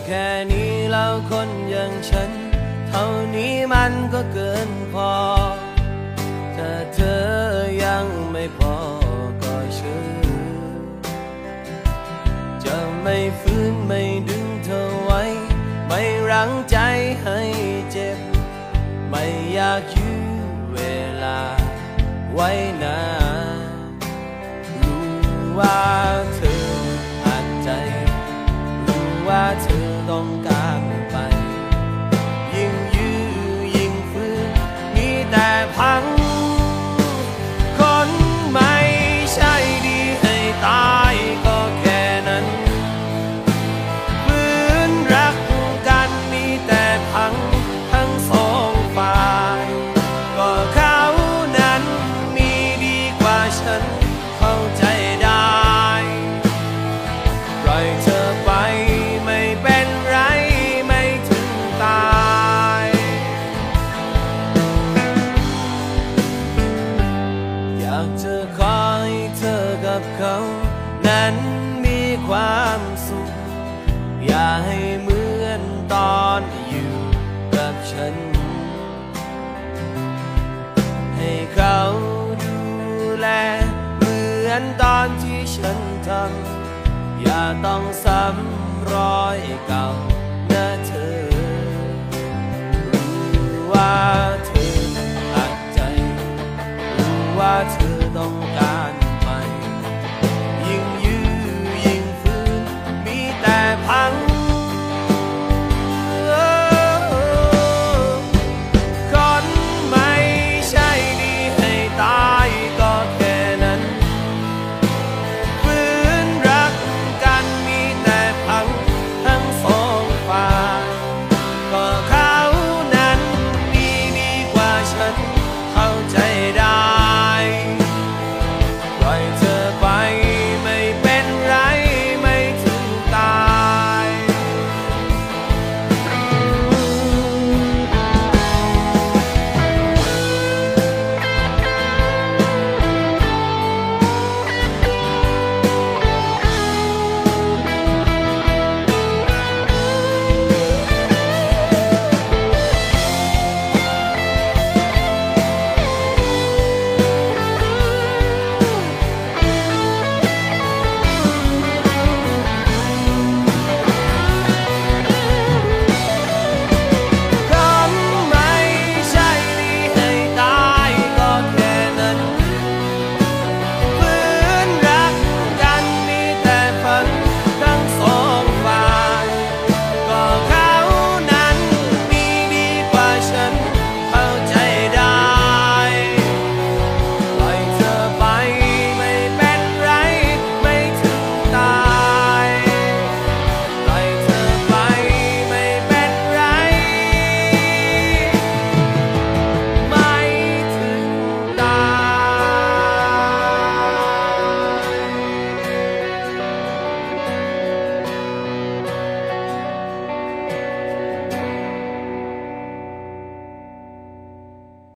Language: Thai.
ค่นี้แล้วคนอย่างฉันเท่านี้มันก็เกินพอถ้าเธอยังไม่พอก็เชื่อจะไม่ฟื้นไม่ดึงเธอไว้ไม่รั้งใจให้เจ็บไม่อยากยื้อเวลาไว้นานรู้ว่าเธออัดใจรู้ว่าเธอต้องการไปยิ่งยื้อยิ่งฟื้นมีแต่พังคนไม่ใช่ดีให้ตายก็แค่นั้นฟื้นรักกันมีแต่พังทั้งสองฝ่ายก็เขานั้นมีดีกว่าฉันเข้าใจได้ปล่อยเธอไปไม่เป็นไรไม่ถึงตายอยากจะขอให้เธอกับเขานั้นมีความสุขอย่าให้เหมือนตอนอยู่กับฉันให้เขาดูแลเหมือนตอนที่ฉันทำอย่าต้องซ้ำรอยเก่านะเธอรู้ว่าเธออัดใจรู้ว่าเธอต้อง